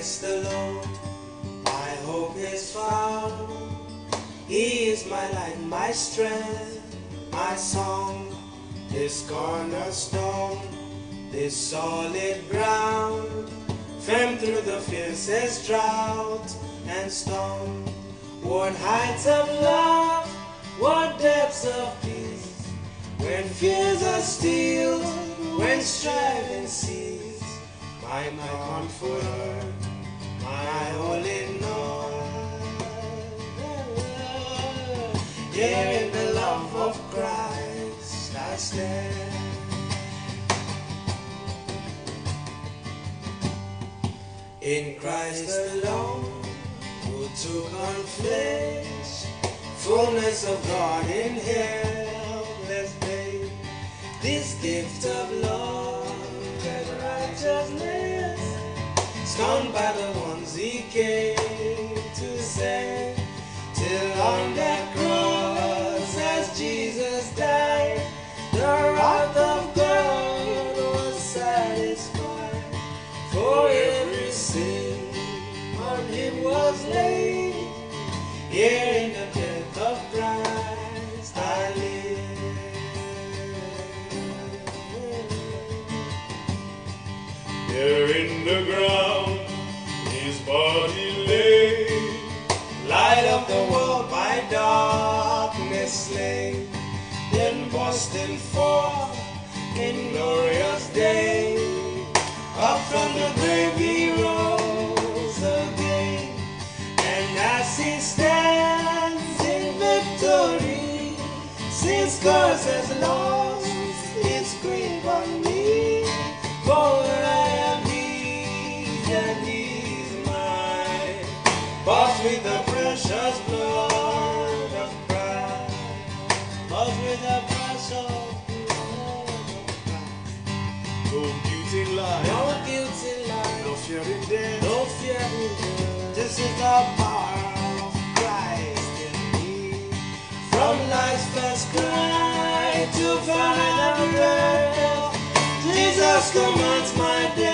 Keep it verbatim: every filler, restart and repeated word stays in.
Christ alone my hope is found. He is my light, my strength, my song, this cornerstone, this solid ground, firm through the fiercest drought and storm. What heights of love, what depths of peace, when fears are stilled, when striving cease, my, my comforter, my all in all. Here in the love of Christ I stand. In Christ alone, who took on flesh, fullness of God in helpless babe, this gift of love and righteousness, scorned by the ones he came to save, till on that cross as Jesus died, the wrath of God was satisfied. For every sin on him was laid, here in the death of Christ I live. There in the ground his body lay, light of the world by darkness slain, then bursting forth in glorious day, up from the grave he rose again. And as he stands in victory, sin's curse has lost its grip on me, for I am his and he is mine, bought with the precious blood of Christ, bought with the precious blood of Christ. No guilt in life, no guilt in life, no fear in death, no fear in death. This is the power of Christ in me. From life's first cry to final breath, Jesus commands my death.